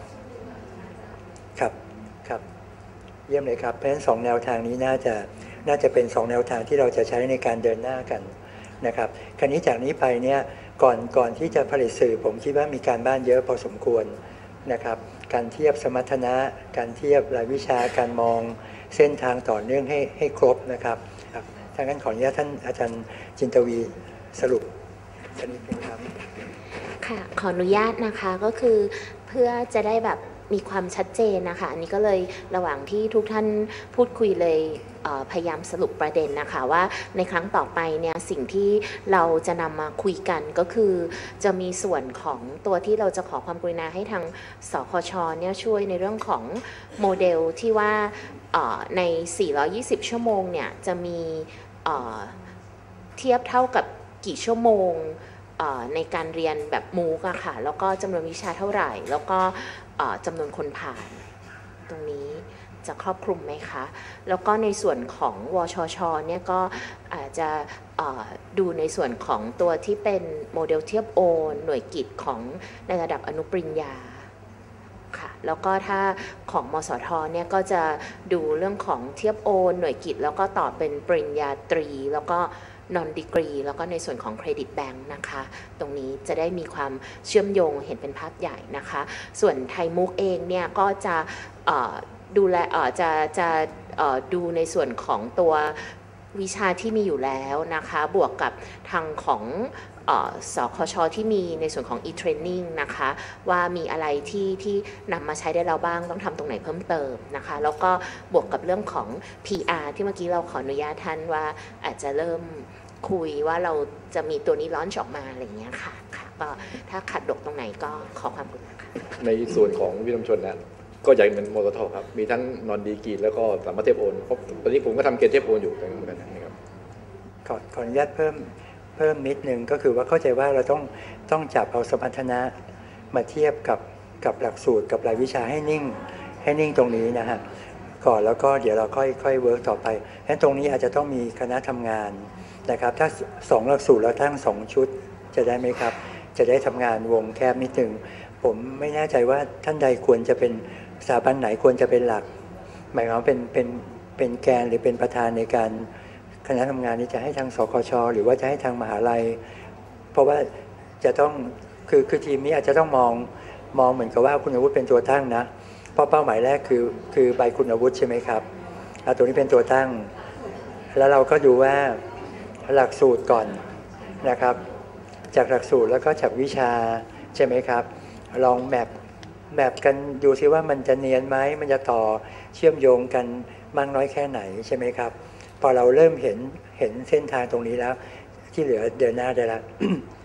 ครับครับเยี่ยมเลยครับเพราะฉะนั้นสองแนวทางนี้น่าจะน่าจะเป็นสองแนวทางที่เราจะใช้ในการเดินหน้ากันนะครับคราวนี้จากนี้ไปเนี่ยก่อนก่อนที่จะผลิตสื่อผมคิดว่ามีการบ้านเยอะพอสมควรนะครับการเทียบสมรรถนะการเทียบรายวิชาการมองเส้นทางต่อเนื่องให้ให้ครบนะครับถ้างั้นขออนุญาตท่านอาจารย์จินตวีสรุปสักนิดนึงครับค่ะขออนุญาตนะคะก็คือเพื่อจะได้แบบมีความชัดเจนนะคะอันนี้ก็เลยระหว่างที่ทุกท่านพูดคุยเลยพยายามสรุปประเด็นนะคะว่าในครั้งต่อไปเนี่ยสิ่งที่เราจะนำมาคุยกันก็คือจะมีส่วนของตัวที่เราจะขอความกรุณาให้ทางสคช.เนี่ยช่วยในเรื่องของโมเดลที่ว่าในสี่ร้อยยี่สิบชั่วโมงเนี่ยจะมีเทียบเท่ากับกี่ชั่วโมงในการเรียนแบบมูกอะค่ะแล้วก็จำนวนวิชาเท่าไหร่แล้วก็จำนวนคนผ่านตรงนี้จะครอบคลุมไหมคะแล้วก็ในส่วนของวชช.เนี่ยก็อาจจะดูในส่วนของตัวที่เป็นโมเดลเทียบโอนหน่วยกิจของในระดับอนุปริญญาค่ะแล้วก็ถ้าของมสท.เนี่ยก็จะดูเรื่องของเทียบโอนหน่วยกิจแล้วก็ต่อเป็นปริญญาตรีแล้วก็นอนดีกรีแล้วก็ในส่วนของเครดิตแบงค์นะคะตรงนี้จะได้มีความเชื่อมโยงเห็นเป็นภาพใหญ่นะคะส่วนไทยมุกเองเนี่ยก็จะดูแลจะจะดูในส่วนของตัววิชาที่มีอยู่แล้วนะคะบวกกับทางของสคช.ที่มีในส่วนของ e-training นะคะว่ามีอะไรที่ที่นำมาใช้ได้เราบ้างต้องทำตรงไหนเพิ่มเติมนะคะแล้วก็บวกกับเรื่องของ พี อาร์ ที่เมื่อกี้เราขออนุญาตท่านว่าอาจจะเริ่มคุยว่าเราจะมีตัวนี้ลอนช์ออกมาอะไรอย่างเงี้ยค่ะค่ะก็ถ้าขัดดกตรงไหนก็ขอความกรุณาค่ะในส่วนของวิทยาชนนะก็ใหญ่เหมือนมสท.ครับมีทั้งนอนดีกรีแล้วก็สามารถเทียบโอนเพราะตอนนี้ผมก็ทำเกณฑ์เทียบโอนอยู่เหมือนกันนะครับขอขออนุญาตเพิ่มเพิ่มนิดนึงก็คือว่าเข้าใจว่าเราต้องต้องจับเอาสมรรถนะมาเทียบกับกับหลักสูตรกับรายวิชาให้นิ่งให้นิ่งตรงนี้นะฮะก่อนแล้วก็เดี๋ยวเราค่อยค่อยเวิร์กต่อไปฉะนั้นตรงนี้อาจจะต้องมีคณะทำงานนะครับถ้าสองหลักสูตรแล้วทั้งสองชุดจะได้ไหมครับจะได้ทำงานวงแคบนิดนึงผมไม่แน่ใจว่าท่านใดควรจะเป็นสถาบันไหนควรจะเป็นหลักหมายความว่าเป็นเป็นเป็นแกนหรือเป็นประธานในการคณะทำงานนี้จะให้ทางสคช.หรือว่าจะให้ทางมหาลัยเพราะว่าจะต้องคือคือทีมนี้อาจจะต้องมองมองเหมือนกับว่าคุณวุฒิเป็นตัวตั้งนะเพราะเป้าหมายแรกคือคือใบคุณวุฒิใช่ไหมครับเอาตัวนี้เป็นตัวตั้งแล้วเราก็ดูว่าหลักสูตรก่อนนะครับจากหลักสูตรแล้วก็จากวิชาใช่ไหมครับลองแมปแมปกันดูซิว่ามันจะเนียนไหมมันจะต่อเชื่อมโยงกันมากน้อยแค่ไหนใช่ไหมครับพอเราเริ่มเห็นเห็นเส้นทางตรงนี้แล้วที่เหลือเดินหน้าได้แล้ว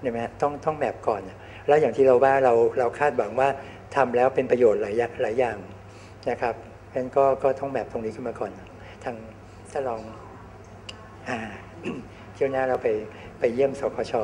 เนี่ยไหมต้องต้องแมปก่อนแล้วอย่างที่เราว่าเราเราคาดหวังว่าทำแล้วเป็นประโยชน์หลายหลายอย่างนะครับงั้นก็ก็ต้องแมปตรงนี้ขึ้นมาก่อนทางถ้าลองอ่าเที่ยวหน้าเราไปไปเยี่ยมสคช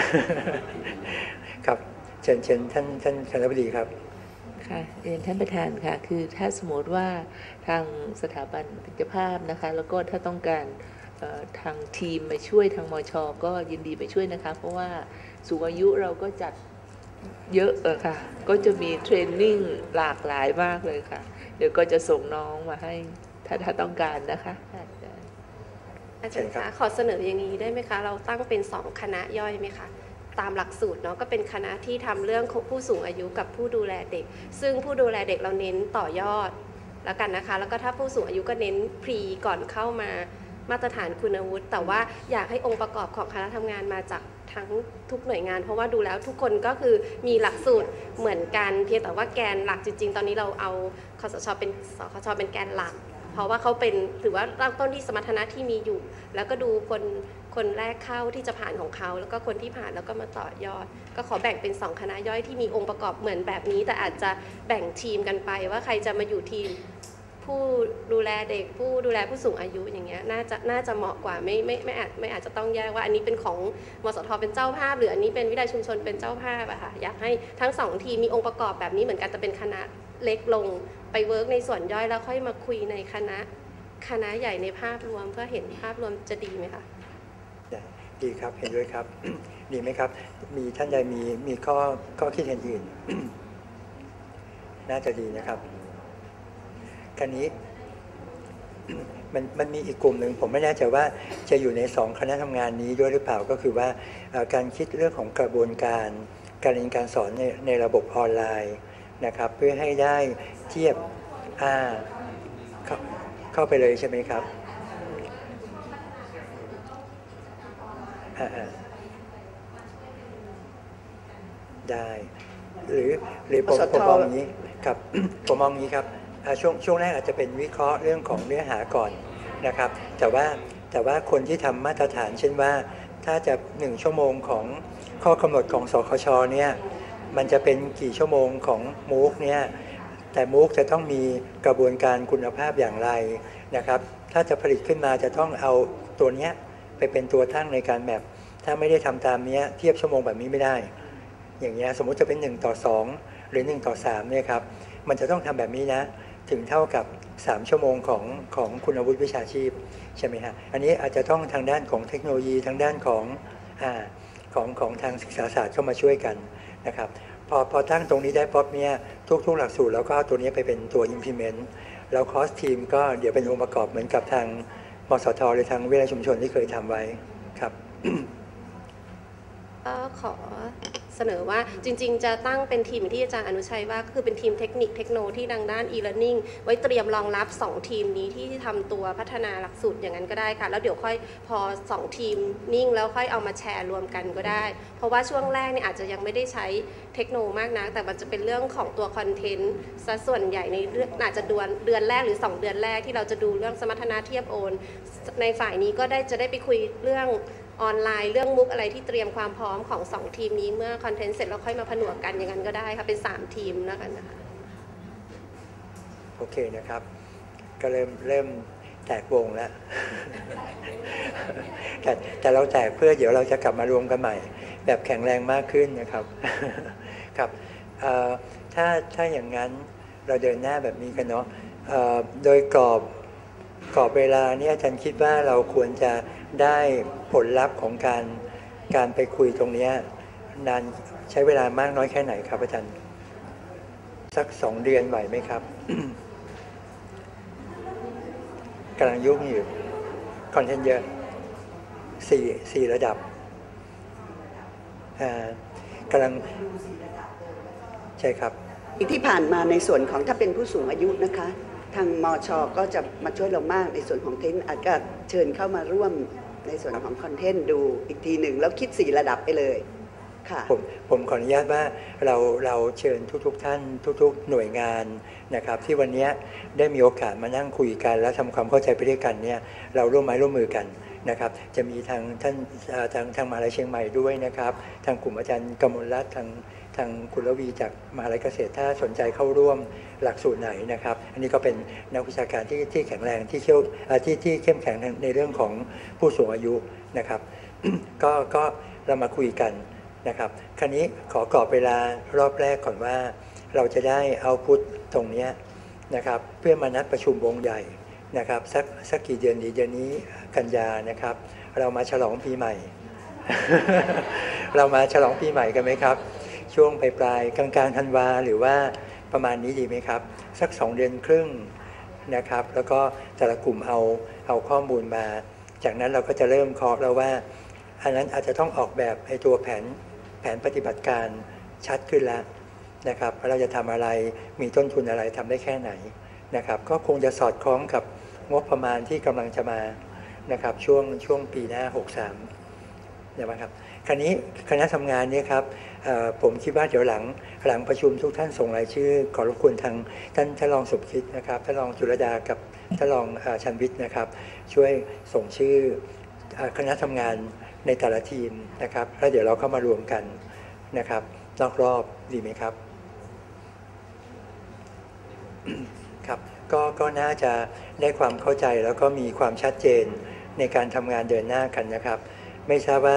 ครับเชิญเชิญท่านท่านคณบดีครับค่ะเรียนท่านประธานค่ะคือถ้าสมมติว่าทางสถาบันเป็นเจ้าภาพนะคะแล้วก็ถ้าต้องการทางทีมมาช่วยทางมช.ก็ยินดีไปช่วยนะคะเพราะว่าสูงอายุเราก็จัดเยอะอะค่ะก็จะมีเทรนนิ่งหลากหลายมากเลยค่ะเดี๋ยวก็จะส่งน้องมาให้ถ้าถ้าต้องการนะคะอาจารย์คะขอเสนออย่างนี้ได้ไหมคะเราตั้งเป็นสองคณะย่อยไหมคะตามหลักสูตรเนาะก็เป็นคณะที่ทำเรื่องของผู้สูงอายุกับผู้ดูแลเด็กซึ่งผู้ดูแลเด็กเราเน้นต่อยอดแล้วกันนะคะแล้วก็ถ้าผู้สูงอายุก็เน้นพรีก่อนเข้ามามาตรฐานคุณวุฒิแต่ว่าอยากให้องค์ประกอบของคณะทำงานมาจากทั้งทุกหน่วยงานเพราะว่าดูแล้วทุกคนก็คือมีหลักสูตรเหมือนกันเพียงแต่ว่าแกนหลักจริงๆตอนนี้เราเอาคสช.เป็นสคช.เป็นแกนหลักเพราะว่าเขาเป็นถือว่าตั้งต้นที่สมรรถนะที่มีอยู่แล้วก็ดูคนคนแรกเข้าที่จะผ่านของเขาแล้วก็คนที่ผ่านแล้วก็มาต่อยอดก็ขอแบ่งเป็นสองคณะย่อยที่มีองค์ประกอบเหมือนแบบนี้แต่อาจจะแบ่งทีมกันไปว่าใครจะมาอยู่ทีมผู้ดูแลเด็กผู้ดูแลผู้สูงอายุอย่างเงี้ยน่าจะน่าจะเหมาะกว่าไม่ไม่ไม่อาจไม่อาจจะต้องแยกว่าอันนี้เป็นของมสทเป็นเจ้าภาพหรืออันนี้เป็นวิทยาลัยชุมชนเป็นเจ้าภาพอะค่ะอยากให้ทั้งสองทีมมีองค์ประกอบแบบนี้เหมือนกันแต่เป็นคณะเล็กลงไปเวิร์กในส่วนย่อยแล้วค่อยมาคุยในคณะคณะใหญ่ในภาพรวมเพื่อเห็นภาพรวมจะดีไหมคะดีครับเห็นด้วยครับ ดีไหมครับมีท่านใดมีมีข้อข้อคิดเห็นอื่น น่าจะดีนะครับคราวนี้ มันมันมีอีกกลุ่มหนึ่งผมไม่แน่ใจว่าจะอยู่ในสองคณะทำงานนี้ด้วยหรือเปล่าก็คือว่าการคิดเรื่องของกระบวนการการเรียนการสอนในในระบบออนไลน์นะครับเพื่อให้ได้เทียบอ่าเข้าเข้าไปเลยใช่ไหมครับได้หรือหรือผมผมมองอย่างนี้ครับ ผมมองอย่างนี้ครับช่วงช่วงแรกอาจจะเป็นวิเคราะห์เรื่องของเนื้อหาก่อนนะครับแต่ว่าแต่ว่าคนที่ทำมาตรฐานเช่นว่าถ้าจะหนึ่งชั่วโมงของข้อกำหนดของสคช.เนี่ยมันจะเป็นกี่ชั่วโมงของมูกเนี่ยแต่มูกจะต้องมีกระบวนการคุณภาพอย่างไรนะครับถ้าจะผลิตขึ้นมาจะต้องเอาตัวเนี้ยไปเป็นตัวตั้งในการแมปถ้าไม่ได้ทำตามนี้เทียบชั่วโมงแบบนี้ไม่ได้อย่างเงี้ยสมมุติจะเป็นหนึ่งต่อสองหรือหนึ่งต่อสามเนี่ยครับมันจะต้องทำแบบนี้นะถึงเท่ากับสามชั่วโมงของของคุณวุฒิวิชาชีพใช่ไหมฮะอันนี้อาจจะต้องทางด้านของเทคโนโลยีทางด้านของอ่าของของทางศึกษาศาสตร์เข้ามาช่วยกันนะครับพอพอตั้งตรงนี้ได้ป๊อบเนี่ยทุกๆหลักสูตรแล้วก็เอาตัวนี้ไปเป็นตัว implement แล้วคอสทีมก็เดี๋ยวเป็นองค์ประกอบเหมือนกับทางมสทหรือทางวิทยาลัยชุมชนที่เคยทำไว้ครับก็ขอเสนอว่าจริงๆจะตั้งเป็นทีมที่อาจารย์อนุชัยว่าคือเป็นทีมเทคนิคเทคโนที่ดังด้าน e-learning ไว้เตรียมรองรับสองทีมนี้ที่ทำตัวพัฒนาหลักสูตรอย่างนั้นก็ได้ค่ะแล้วเดี๋ยวค่อยพอสองทีมนิ่งแล้วค่อยเอามาแชร์รวมกันก็ได้เพราะว่าช่วงแรกเนี่ยอาจจะยังไม่ได้ใช้เทคโนมากนักแต่มันจะเป็นเรื่องของตัวคอนเทนต์ซะส่วนใหญ่ในเรื่องอาจจะเดือนเดือนแรกหรือสองเดือนแรกที่เราจะดูเรื่องสมรรถนะเทียบโอนในฝ่ายนี้ก็ได้จะได้ไปคุยเรื่องออนไลน์เรื่องมุกอะไรที่เตรียมความพร้อมของสองทีมนี้เมื่อคอนเทนต์เสร็จแล้วค่อยมาผนวกกันอย่างนั้นก็ได้ค่ะเป็นสามทีมแล้วกันนะคะโอเคนะครับก็เริ่มเริ่มแตกวงแล้ว แต่แต่เราแตกเพื่อเดี๋ยวเราจะกลับมารวมกันใหม่แบบแข็งแรงมากขึ้นนะครับ ครับถ้าถ้าอย่างนั้นเราเดินหน้าแบบนี้กันเนาะโดยกรอบกรอบเวลาเนี่ยอาจารย์คิดว่าเราควรจะได้ผลลัพธ์ของการการไปคุยตรงนี้นานใช้เวลามากน้อยแค่ไหนครับอาจารย์สักสองเดือนไหวไหมครับ กำลังยุ่งอยู่คอนเทนต์เยอะสี่สี่ระดับกำลังใช่ครับที่ผ่านมาในส่วนของถ้าเป็นผู้สูงอายุนะคะทางมช.ก็จะมาช่วยเรามากในส่วนของเทนอาจจะเชิญเข้ามาร่วมในส่วนของคอนเทนต์ดูอีกทีหนึ่งแล้วคิดสี่ระดับไปเลยค่ะผมผมขออนุญาตว่าเราเราเชิญทุกๆท่านทุกๆหน่วยงานนะครับที่วันนี้ได้มีโอกาสมานั่งคุยกันและทำความเข้าใจไปด้วยกันเนี่ยเราร่วมไม้ร่วมมือกันนะครับจะมีทางท่านทางทางมหาลัยเชียงใหม่ด้วยนะครับทางกลุ่มอาจารย์กมลรัตน์ทางทางคุณระวีจากมหาลัยเกษตรถ้าสนใจเข้าร่วมหลักสูตรไหนนะครับอันนี้ก็เป็นนักวิชาการที่ที่แข็งแรงที่เชี่ยวที่ที่เข้มแข็งในเรื่องของผู้สูงอายุนะครับ ก็ก็เรามาคุยกันนะครับคราวนี้ขอกรอบเวลารอบแรกก่อนว่าเราจะได้เอาพุทตรงนี้นะครับเพื่อมานัดประชุมวงใหญ่นะครับสักสักกี่เดือนดีเดือนนี้กันยานะครับเรามาฉลองปีใหม่ เรามาฉลองปีใหม่กันไหมครับช่วงปลายปลายกลางกลางธันวาหรือว่าประมาณนี้ดีไหมครับสักสองเดือนครึ่งนะครับแล้วก็แต่ละกลุ่มเอาเอาข้อมูลมาจากนั้นเราก็จะเริ่มเคาะแล้วว่าอันนั้นอาจจะต้องออกแบบไอ้ตัวแผนแผนปฏิบัติการชัดขึ้นแล้วนะครับเราจะทำอะไรมีต้นทุนอะไรทำได้แค่ไหนนะครับก็คงจะสอดคล้องกับงบประมาณที่กำลังจะมานะครับช่วงช่วงปีหน้าหกสามนะครับคราวนี้คณะทำงานนี้ครับผมคิดว่าเดี๋ยวหลังหลังประชุมทุกท่านส่งรายชื่อขอรบกวนทางท่านท่านรองสมคิดนะครับท่านรองจุลดากับท่านรองชันวิทย์นะครับช่วยส่งชื่อคณะทำงานในแต่ละทีมนะครับแล้วเดี๋ยวเราเข้ามารวมกันนะครับนอกรอบดีไหมครับ ครับก็ก็น่าจะได้ความเข้าใจแล้วก็มีความชัดเจนในการทำงานเดินหน้ากันนะครับไม่ทราบว่า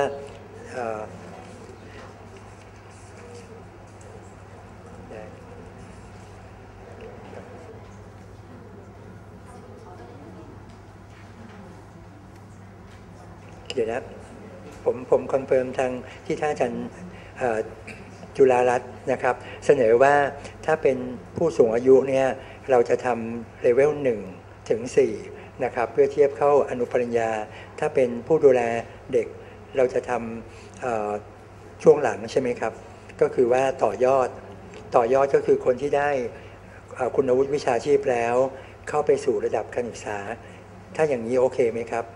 เดี๋ยวนะผมผมคอนเฟิร์มทางที่ท่านอาจารย์จุฬารัตน์นะครับเสนอว่าถ้าเป็นผู้สูงอายุเนี่ยเราจะทำเลเวลหนึ่งถึงสี่นะครับเพื่อเทียบเข้าอนุปริญญาถ้าเป็นผู้ดูแลเด็กเราจะทำช่วงหลังใช่ไหมครับก็คือว่าต่อยอดต่อยอดก็คือคนที่ได้คุณวุฒิวิชาชีพแล้วเข้าไปสู่ระดับการศึกษาถ้าอย่างนี้โอเคไหมครับ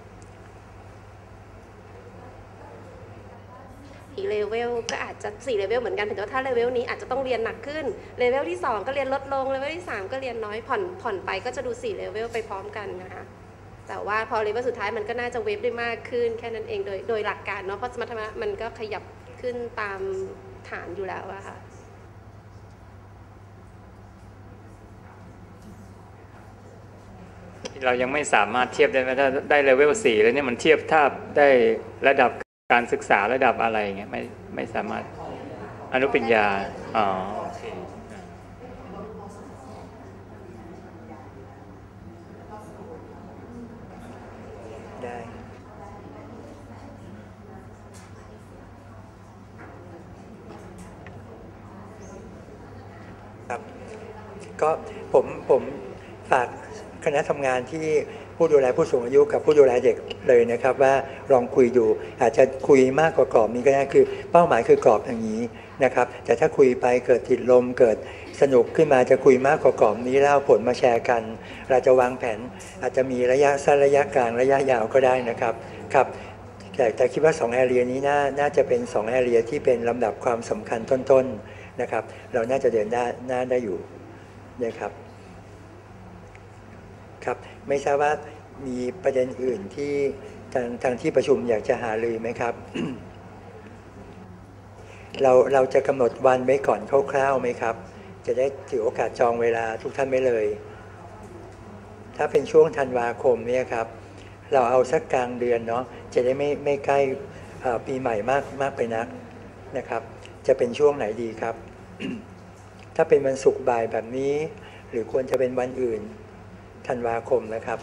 เลเวลก็อาจจะสี่เลเวลเหมือนกันแต่ว่าถ้าเลเวลนี้อาจจะต้องเรียนหนักขึ้นเลเวลที่สองก็เรียนลดลงเลเวลที่สามก็เรียนน้อยผ่อนผ่อนไปก็จะดูสี่เลเวลไปพร้อมกันนะคะแต่ว่าพอเลเวลสุดท้ายมันก็น่าจะเวฟได้มากขึ้นแค่นั้นเองโดยโดยหลักการเนาะเพราะสมรรถนะมันก็ขยับขึ้นตามฐานอยู่แล้วอะค่ะเรายังไม่สามารถเทียบได้ถ้าได้เลเวลสี่แล้วเนี่ยมันเทียบทาบได้ระดับการศึกษาระดับอะไรเงี้ยไม่ไม่สามารถอนุปริญญาอ๋อโอเคได้ครับก็ผมผมฝากคณะทำงานที่ผู้ดูแลผู้สูงอายุกับผู้ดูแลเด็กเลยนะครับว่าลองคุยดูอาจจะคุยมากกว่ากรอบนี้ก็ได้คือเป้าหมายคือกรอบอย่างนี้นะครับแต่ถ้าคุยไปเกิดติดลมเกิดสนุกขึ้นมาจะคุยมากกว่ากรอบนี้แล้วผลมาแชร์กันเราจะวางแผนอาจจะมีระยะสั้นระยะกลางระยะยาวก็ได้นะครับครับแต่แต่คิดว่าสองแอเรียนี้น่าน่าจะเป็นสองแอเรียที่เป็นลำดับความสำคัญต้นๆนะครับเราน่าจะเดินหน้าหน้าได้อยู่นะครับครับไม่ทราบว่ามีประเด็นอื่นที่ทางทางที่ประชุมอยากจะหารือไหมครับ เราเราจะกำหนดวันไว้ก่อนคร่าวๆไหมครับจะได้ถือโอกาสจองเวลาทุกท่านไม่เลยถ้าเป็นช่วงธันวาคมเนี่ยครับเราเอาสักกลางเดือนเนาะจะได้ไม่ไม่ใกล้ปีใหม่มากมากไปนักนะครับจะเป็นช่วงไหนดีครับ ถ้าเป็นวันศุกร์บ่ายแบบนี้หรือควรจะเป็นวันอื่นธันวาคมนะครับ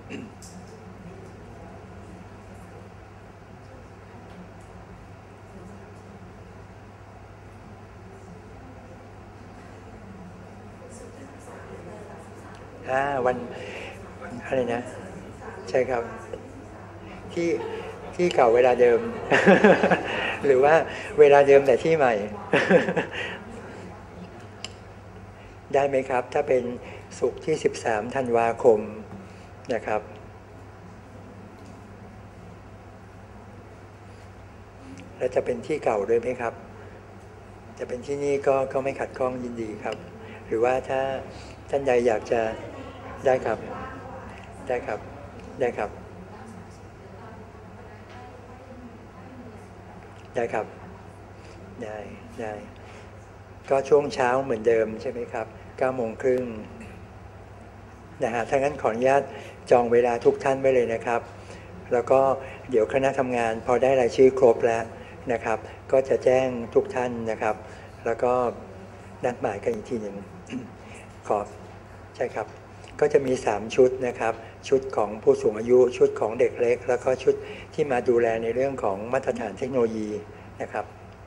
อ่าวันอะไรนะใช่ครับที่ที่เก่าเวลาเดิม หรือว่าเวลาเดิมแต่ที่ใหม่ ได้ไหมครับถ้าเป็นศุกร์ที่สิบสามธันวาคมนะครับแล้วจะเป็นที่เก่าด้วยไหมครับจะเป็นที่นี่ก็ก็ไม่ขัดข้องยินดีครับหรือว่าถ้าท่านใดอยากจะได้ครับได้ครับได้ครับได้ครับได้ได้ก็ช่วงเช้าเหมือนเดิมใช่ไหมครับเก้าโมงครึ่งนะฮะถ้างั้นขออนุญาตจองเวลาทุกท่านไว้เลยนะครับแล้วก็เดี๋ยวคณะทำงานพอได้รายชื่อครบแล้วนะครับก็จะแจ้งทุกท่านนะครับแล้วก็นัดหมายกันอีกทีหนึ่ง ขอใช่ครับก็จะมีสามชุดนะครับชุดของผู้สูงอายุชุดของเด็กเล็กแล้วก็ชุดที่มาดูแลในเรื่องของมาตรฐานเทคโนโลยีนะครับ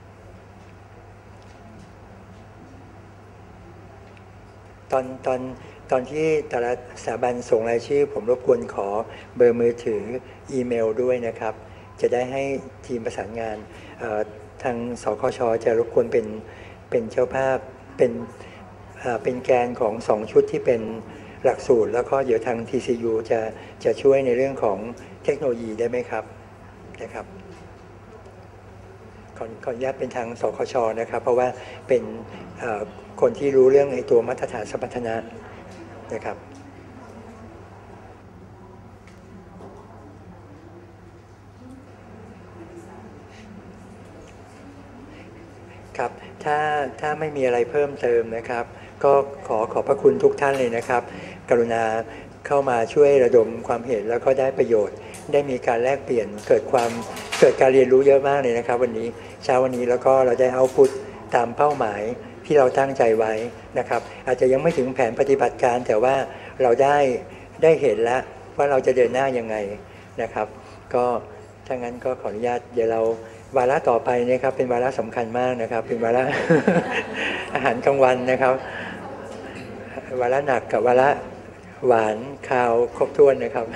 ตอนตอนตอนที่แต่ละสถาบันส่งรายชื่อผมรบกวนขอเบอร์มือถืออีเมลด้วยนะครับจะได้ให้ทีมประสานงานทางสคช.จะรบกวนเป็นเป็นเจ้าภาพเป็นเป็นแกนของสองชุดที่เป็นหลักสูตรแล้วก็เดี๋ยวทาง ที ซี ยู จะจะช่วยในเรื่องของเทคโนโลยีได้ไหมครับนะครับขอขออนุญาตเป็นทางสคช.นะครับเพราะว่าเป็นคนที่รู้เรื่องในตัวมาตรฐานสมรรถนะนะครับครับถ้าถ้าไม่มีอะไรเพิ่มเติมนะครับก็ขอขอบพระคุณทุกท่านเลยนะครับกรุณาเข้ามาช่วยระดมความเห็นแล้วก็ได้ประโยชน์ได้มีการแลกเปลี่ยนเกิดความเกิดการเรียนรู้เยอะมากเลยนะครับวันนี้เช้าวันนี้แล้วก็เราได้เอาพุทตามเป้าหมายที่เราตั้งใจไว้นะครับอาจจะยังไม่ถึงแผนปฏิบัติการแต่ว่าเราได้ได้เห็นแล้วว่าเราจะเดินหน้ายังไงนะครับก็ถ้างั้นก็ขออนุญาตเดี๋ยวเราวาระต่อไปนะครับเป็นวาระสำคัญมากนะครับเป็นวาระ อาหารกลางวันนะครับวาระหนักกับวาระหวานคาวครบถ้วนนะครับ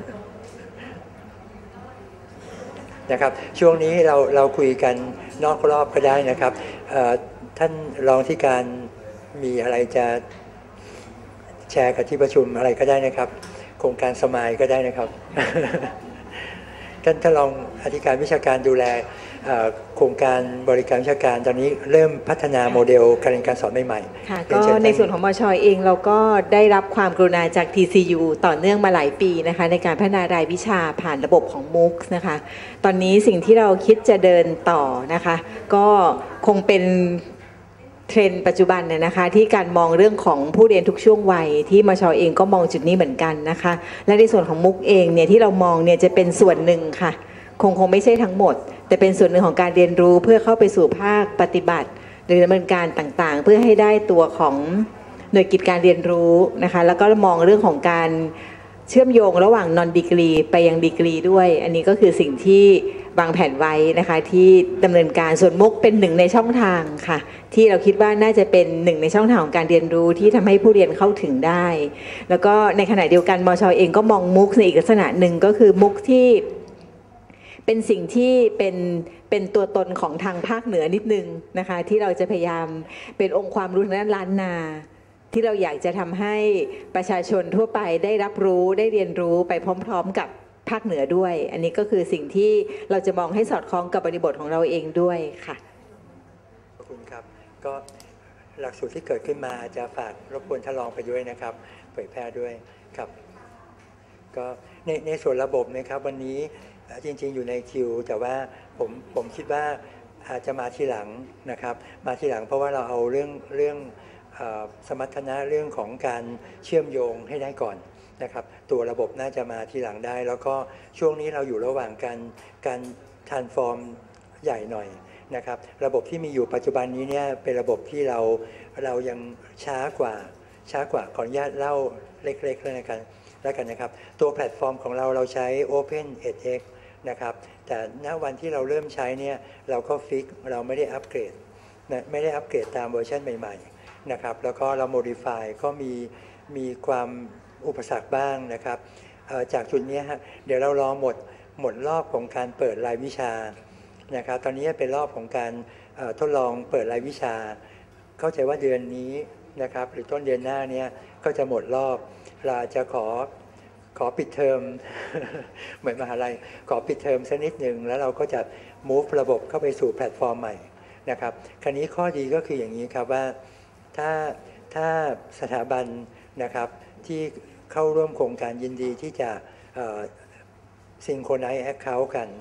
นะครับช่วงนี้เราเราคุยกันนอกรอบก็ได้นะครับท่านรองที่การมีอะไรจะแชร์กับที่ประชุมอะไรก็ได้นะครับโครงการสมายก็ได้นะครับ ท่านท่านรองอธิการวิชาการดูแลโครงการบริการวิชาการตอนนี้เริ่มพัฒนาโมเดลการเรียนการสอนใหม่ๆค่ะก็ในส่วนของมช.เองเราก็ได้รับความกรุณาจาก ที ซี ยู ต่อเนื่องมาหลายปีนะคะในการพัฒนารายวิชาผ่านระบบของ มูคส์ นะคะตอนนี้สิ่งที่เราคิดจะเดินต่อนะคะก็คงเป็นเทรนด์ปัจจุบันเนี่ยนะคะที่การมองเรื่องของผู้เรียนทุกช่วงวัยที่มช.เองก็มองจุดนี้เหมือนกันนะคะและในส่วนของ มูคส์ เองเนี่ยที่เรามองเนี่ยจะเป็นส่วนหนึ่งค่ะคงคงไม่ใช่ทั้งหมดแต่เป็นส่วนหนึ่งของการเรียนรู้เพื่อเข้าไปสู่ภาคปฏิบัติหรือดำเนินการต่างๆเพื่อให้ได้ตัวของหน่วยกิจการเรียนรู้นะคะแล้วก็มองเรื่องของการเชื่อมโยงระหว่างนอนดีกรีไปยังดีกรีด้วยอันนี้ก็คือสิ่งที่วางแผนไว้นะคะที่ดำเนินการส่วนมุกเป็นหนึ่งในช่องทางค่ะที่เราคิดว่าน่าจะเป็นหนึ่งในช่องทางของการเรียนรู้ที่ทำให้ผู้เรียนเข้าถึงได้แล้วก็ในขณะเดียวกันมช.เองก็มองมุกในอีกลักษณะหนึ่งก็คือมุกที่เป็นสิ่งที่เป็นเป็นตัวตนของทางภาคเหนือนิดนึงนะคะที่เราจะพยายามเป็นองค์ความรู้ทางด้านล้านนาที่เราอยากจะทำให้ประชาชนทั่วไปได้รับรู้ได้เรียนรู้ไปพร้อมๆกับภาคเหนือด้วยอันนี้ก็คือสิ่งที่เราจะมองให้สอดคล้องกับบริบทของเราเองด้วยค่ะขอบคุณครับก็หลักสูตรที่เกิดขึ้นมาจะฝากรบกวนท่านรองไปด้วยนะครับเผยแพร่ด้วยครับก็ในในส่วนระบบนะครับวันนี้จริงๆอยู่ในคิวแต่ว่าผมผมคิดว่าอาจจะมาทีหลังนะครับมาทีหลังเพราะว่าเราเอาเรื่องเรื่องสมรรถนะเรื่องของการเชื่อมโยงให้ได้ก่อนนะครับตัวระบบน่าจะมาทีหลังได้แล้วก็ช่วงนี้เราอยู่ระหว่างการการทรานส์ฟอร์มใหญ่หน่อยนะครับระบบที่มีอยู่ปัจจุบันนี้เนี่ยเป็นระบบที่เราเรายังช้ากว่าช้ากว่าขออนุญาตเล่าเล็กๆเลยนะครับแล้วกันนะครับตัวแพลตฟอร์มของเราเราใช้ Open เอด เอ็กซ์ นะครับแต่ณวันที่เราเริ่มใช้เนี่ยเราก็ฟิกเราไม่ได้อัปเกรดนะไม่ได้อัปเกรดตามเวอร์ชันใหม่ๆนะครับแล้วก็เราโมดิฟายก็มีมีความอุปสรรคบ้างนะครับจากจุดนี้ฮะเดี๋ยวเรารอหมดหมดรอบของการเปิดรายวิชานะครับตอนนี้เป็นรอบของการทดลองเปิดรายวิชาเข้าใจว่าเดือนนี้นะครับหรือต้นเดือนหน้านี้ก็จะหมดรอบเราจะขอขอปิดเทอม เหมือนมหาลัยขอปิดเทอมสักนิดหนึ่งแล้วเราก็จะ move ระบบเข้าไปสู่แพลตฟอร์มใหม่นะครับคราวนี้ข้อดีก็คืออย่างนี้ครับว่าถ้าถ้าสถาบันนะครับที่เข้าร่วมโครงการยินดีที่จะซิงโครไนซ์แอคเคาท์กัน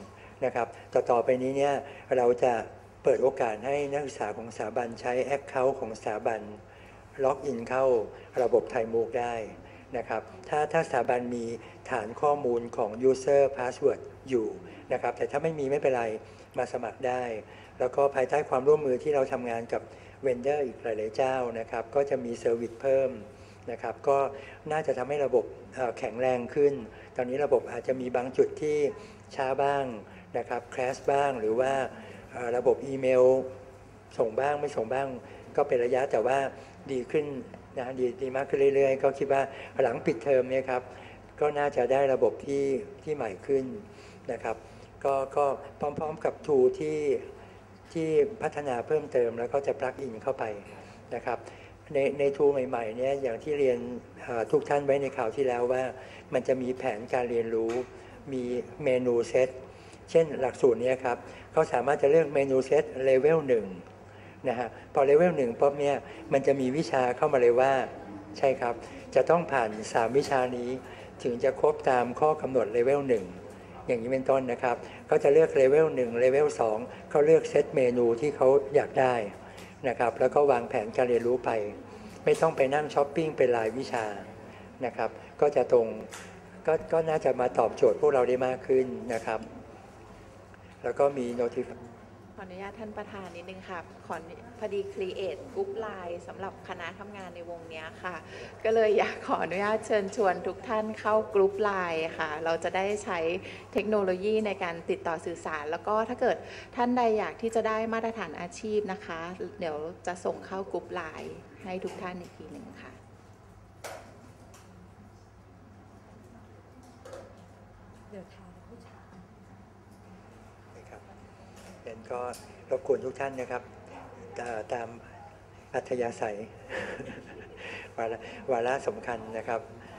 นะครับต่อต่อไปนี้เนี่ยเราจะเปิดโอกาสให้นักศึกษาของสถาบันใช้ Account ของสถาบันล็อกอินเข้าระบบไทยมูกได้นะครับถ้าถ้าสถาบันมีฐานข้อมูลของ User Password อยู่นะครับแต่ถ้าไม่มีไม่เป็นไรมาสมัครได้แล้วก็ภายใต้ความร่วมมือที่เราทำงานกับเวนเดอร์อีกหลายๆเจ้านะครับก็จะมีเซอร์วิสเพิ่มนะครับก็น่าจะทำให้ระบบแข็งแรงขึ้นตอนนี้ระบบอาจจะมีบางจุดที่ช้าบ้างนะครับแครชบ้างหรือว่าระบบอีเมลส่งบ้างไม่ส่งบ้างก็เป็นระยะแต่ว่าดีขึ้นนะดีดีมากขึ้นเรื่อยๆก็คิดว่าหลังปิดเทอมเนี่ยครับก็น่าจะได้ระบบที่ที่ใหม่ขึ้นนะครับก็ก็พร้อมๆกับทูที่ที่พัฒนาเพิ่มเติมแล้วก็จะปลั๊กอินเข้าไปนะครับในในทูใหม่ๆเนี่ยอย่างที่เรียนทุกท่านไว้ในข่าวที่แล้วว่ามันจะมีแผนการเรียนรู้มีเมนูเซตเช่นหลักสูตรนี้ครับเขาสามารถจะเลือกเมนูเซตเลเวลหนึ่งนะฮะพอเลเวลหนึ่งปุ๊บเนี่ยมันจะมีวิชาเข้ามาเลยว่าใช่ครับจะต้องผ่านสามวิชานี้ถึงจะครบตามข้อกำหนดเลเวลหนึ่งอย่างนี้เป็นต้นนะครับเขาจะเลือกเลเวลหนึ่งเลเวลสองเขาเลือกเซตเมนูที่เขาอยากได้นะครับแล้วก็วางแผนการเรียนรู้ไปไม่ต้องไปนั่งช้อปปิ้งเป็นรายวิชานะครับก็จะตรงก็ก็น่าจะมาตอบโจทย์พวกเราได้มากขึ้นนะครับแล้วก็มี notify ขออนุญาตท่านประธานนิดนึงค่ะขอพอดี create กรุ๊ปไลน์สำหรับคณะทำงานในวงนี้ค่ะก็เลยอยากขออนุญาตเชิญชวนทุกท่านเข้ากรุ๊ปไลน์ค่ะเราจะได้ใช้เทคโนโลยีในการติดต่อสื่อสารแล้วก็ถ้าเกิดท่านใดอยากที่จะได้มาตรฐานอาชีพนะคะเดี๋ยวจะส่งเข้ากรุ๊ปไลน์ให้ทุกท่านอีกทีหนึ่งค่ะเดี๋ยวทางผู้ชายนะครับเด่นก็รบกวนทุกท่านนะครับตามอัธยาศัยวาระวาระสำคัญนะครับ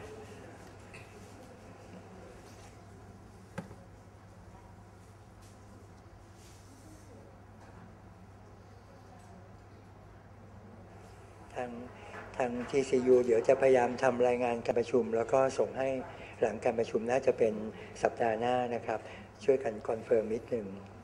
ทางทาง ที ซี ยู เดี๋ยวจะพยายามทำรายงานการประชุมแล้วก็ส่งให้หลังการประชุมน่าจะเป็นสัปดาห์หน้านะครับช่วยกันคอนเฟิร์มนิดหนึ่ง